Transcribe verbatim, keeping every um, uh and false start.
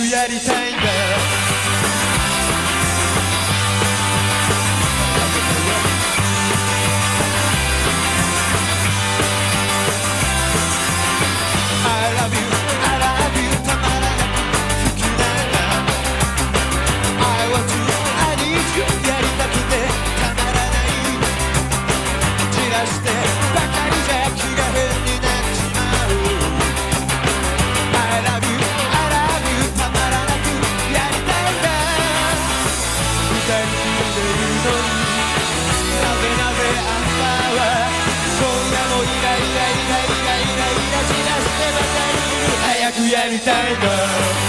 やりたいんだ。I love you, I love you たまらなく好きなんだ。 I want you, I need you やりたくてたまらない。散らしてばかりじゃ気が変になっちまう。 I love you, I love you たまらなくやりたいんだ。二人きりでいるのになぜなぜあんたは今夜もイライライライライライラ散らしてばかりいる。早くやりたいんだ。